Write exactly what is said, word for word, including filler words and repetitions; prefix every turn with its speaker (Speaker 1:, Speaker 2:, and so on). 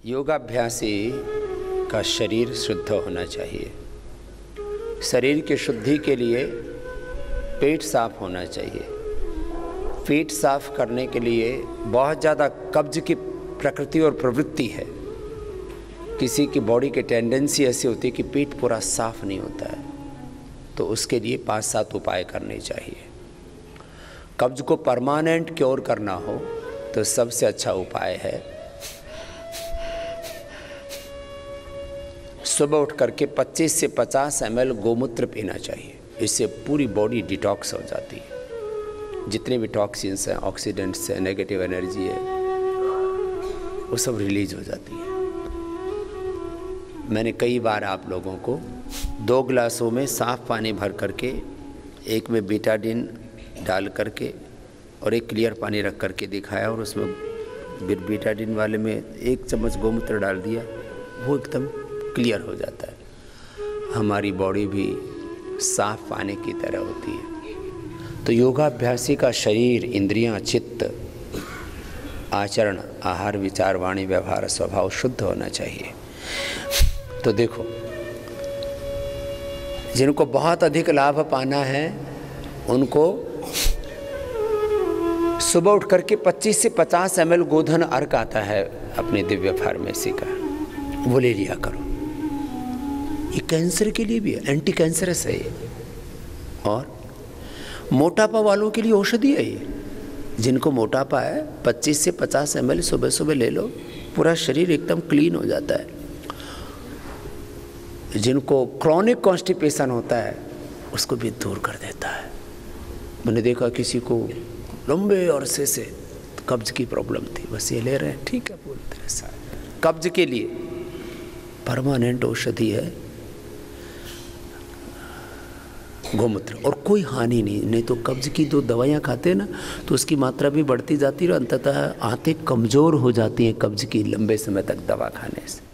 Speaker 1: योगाभ्यासी का शरीर शुद्ध होना चाहिए। शरीर की शुद्धि के लिए पेट साफ होना चाहिए। पेट साफ करने के लिए बहुत ज़्यादा कब्ज की प्रकृति और प्रवृत्ति है। किसी की बॉडी की टेंडेंसी ऐसी होती है कि पेट पूरा साफ नहीं होता है, तो उसके लिए पांच सात उपाय करने चाहिए। कब्ज को परमानेंट क्योर करना हो तो सबसे अच्छा उपाय है सुबह उठ करके पच्चीस से पचास एम एल गोमूत्र पीना चाहिए। इससे पूरी बॉडी डिटॉक्स हो जाती है। जितने भी टॉक्सिन्स हैं, ऑक्सीडेंट्स हैं, नेगेटिव एनर्जी है, वो सब रिलीज हो जाती है। मैंने कई बार आप लोगों को दो गिलासों में साफ पानी भर करके, एक में बीटाडिन डाल करके और एक क्लियर पानी रख करके दिखाया, और उसमें बीटाडिन वाले में एक चम्मच गोमूत्र डाल दिया, वो एकदम क्लियर हो जाता है। हमारी बॉडी भी साफ पानी की तरह होती है। तो योगाभ्यासी का शरीर, इंद्रियां, चित्त, आचरण, आहार, विचार, वाणी, व्यवहार, स्वभाव शुद्ध होना चाहिए। तो देखो, जिनको बहुत अधिक लाभ पाना है उनको सुबह उठ करके पच्चीस से पचास एम एल गोधन अर्क आता है अपनी दिव्य फार्मेसी का, वो ले लिया करो। ये कैंसर के लिए भी है, एंटी कैंसरस है ये। और मोटापा वालों के लिए औषधि है ये। जिनको मोटापा है पच्चीस से पचास एम एल सुबह सुबह ले लो, पूरा शरीर एकदम क्लीन हो जाता है। जिनको क्रॉनिक कॉन्स्टिपेशन होता है उसको भी दूर कर देता है। मैंने देखा किसी को लंबे अरसे से कब्ज की प्रॉब्लम थी, बस ये ले रहे हैं, ठीक है, बोलते हैं साहब। कब्ज के लिए परमानेंट औषधि है गोमूत्र, और कोई हानि नहीं। नहीं तो कब्ज की जो दवाइयाँ खाते हैं ना, तो उसकी मात्रा भी बढ़ती जाती है और अंततः आंतें कमज़ोर हो जाती हैं कब्ज की लंबे समय तक दवा खाने से।